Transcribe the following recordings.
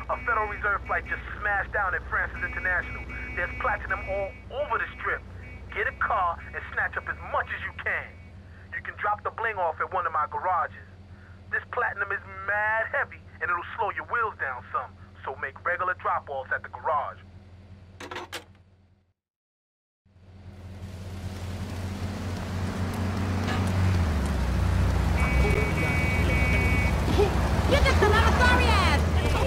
A Federal Reserve flight just smashed down at Francis International. There's platinum all over the strip. Get a car and snatch up as much as you can. You can drop the bling off at one of my garages. This platinum is mad heavy and it'll slow your wheels down some, so make regular drop-offs at the garage. You just a lot of sorry ass!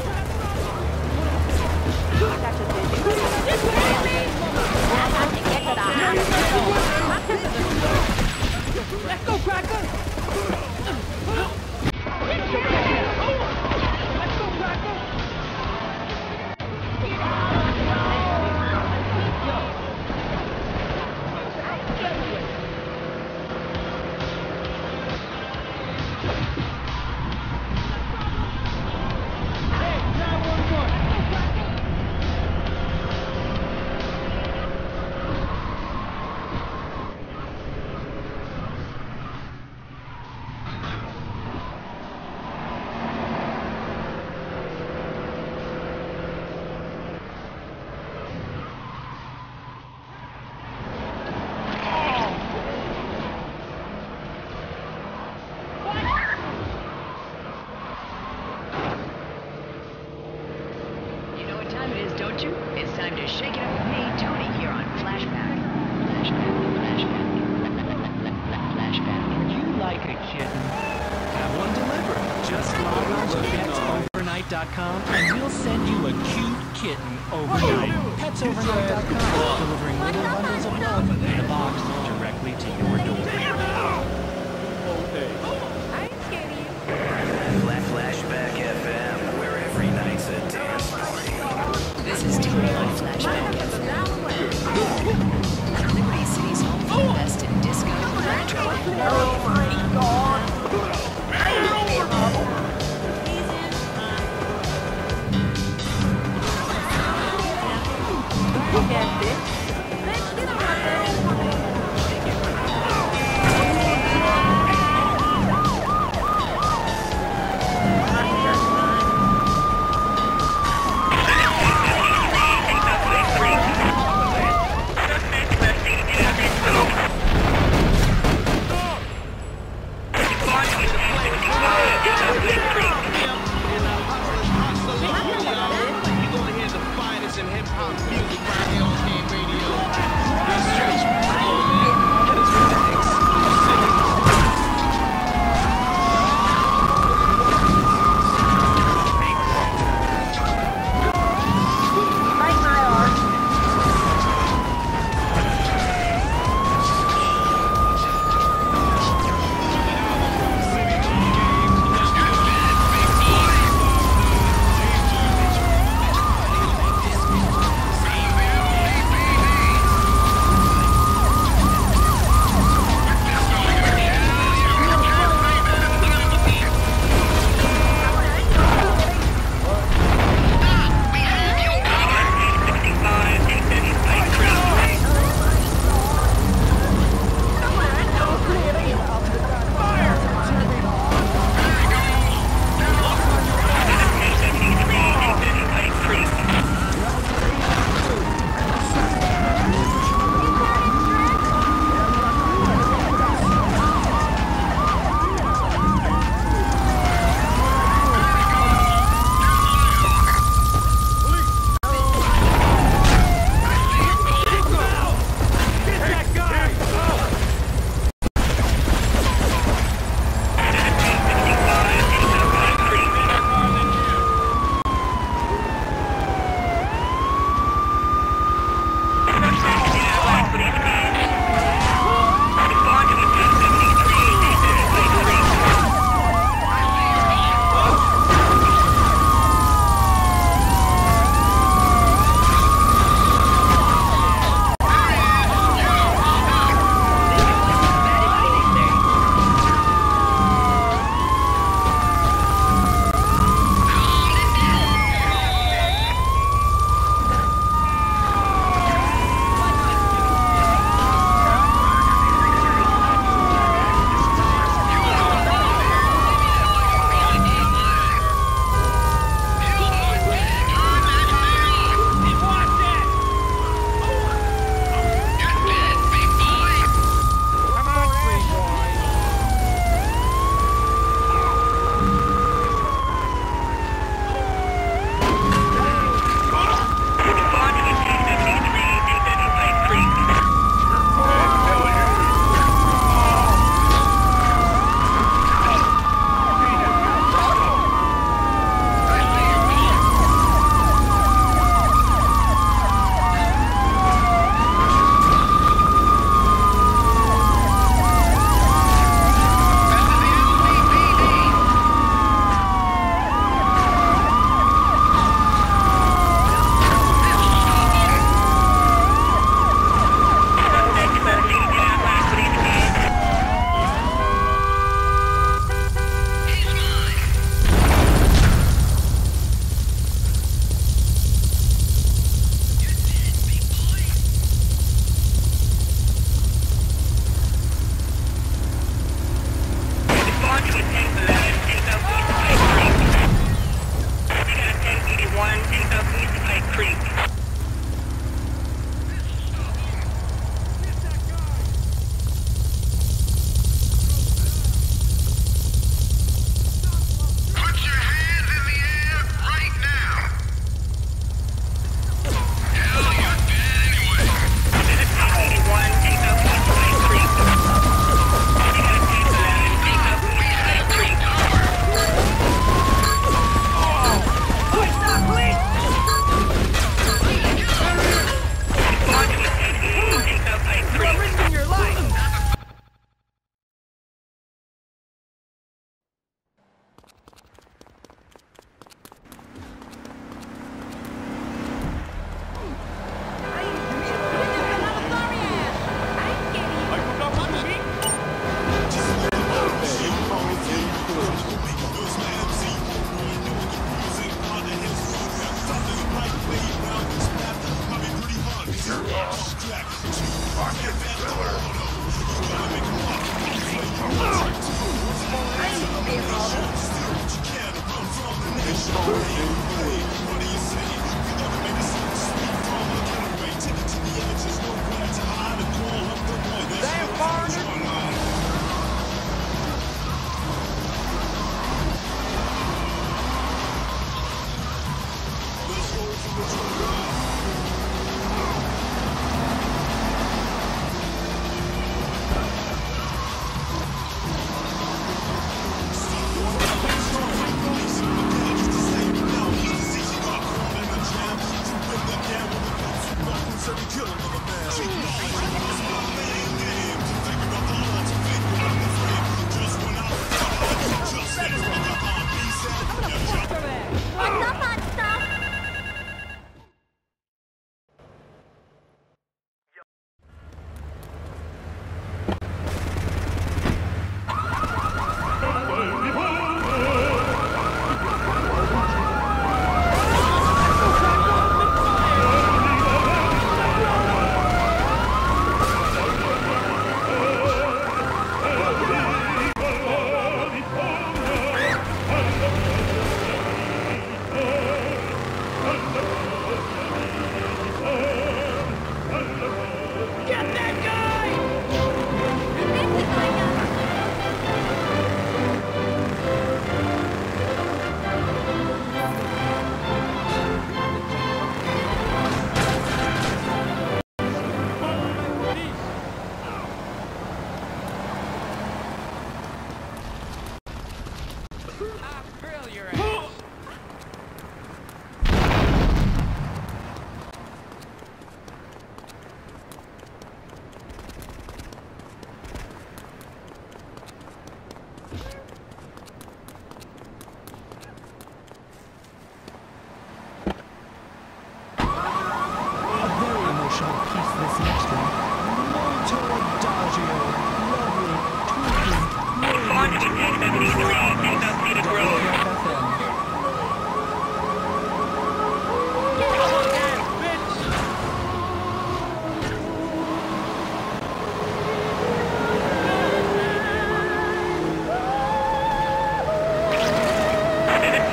Let's go, Cracker! And we'll send you a cute kitten overnight. Petsovernight.com, delivering little bundles of love in a box directly to your door. I ain't scared of you. Flashback FM, where every night's a dance party. This is Tony on Flashback FM. Liberty City's home for the best in disco, electro, and Yeah, bitch. Bitch, get on my girl.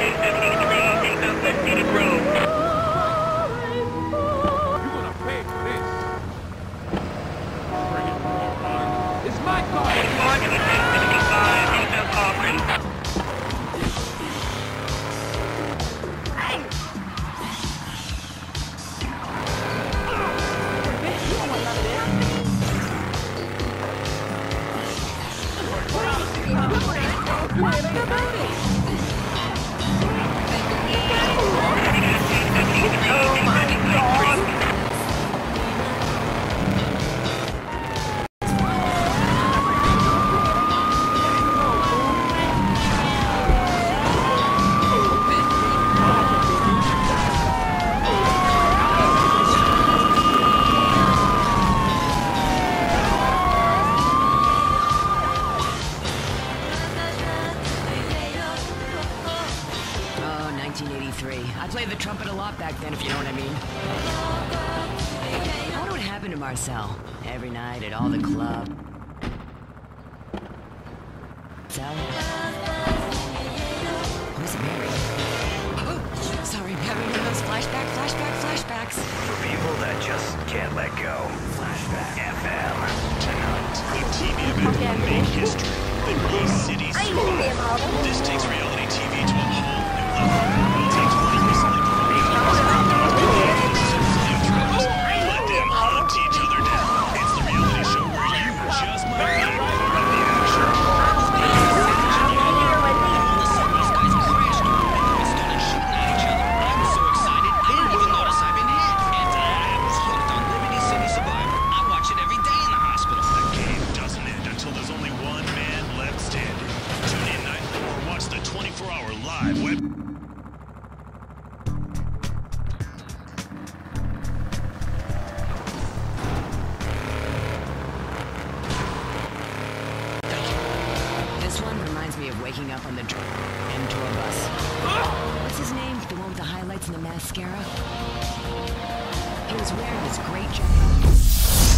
gonna pay for this. Bring it on. It's my car. Oh, 1983. I played the trumpet a lot back then, if you know what I mean. I wonder what happened to Marcel. Every night at all the club. Sal? Who's Mary? Oh, sorry, having one of those flashbacks. For people that just can't let go. Flashback FM. Tonight, a TV event will make history. The East City Survival. This takes reality TV to a whole new level. It takes one recently let them hunt each other down. It's the reality show where you just might get more of the action. These guys crashed on me and started shooting at each other. I was so excited, I didn't even notice I've been hit. And I was hooked on Liberty City Survival. I watch it every day in the hospital. The game doesn't end until there's only one man left standing. Tune in nightly or watch the 24-hour live web. This one reminds me of waking up on the end tour bus. What's his name? The one with the highlights and the mascara? He was wearing this great jacket.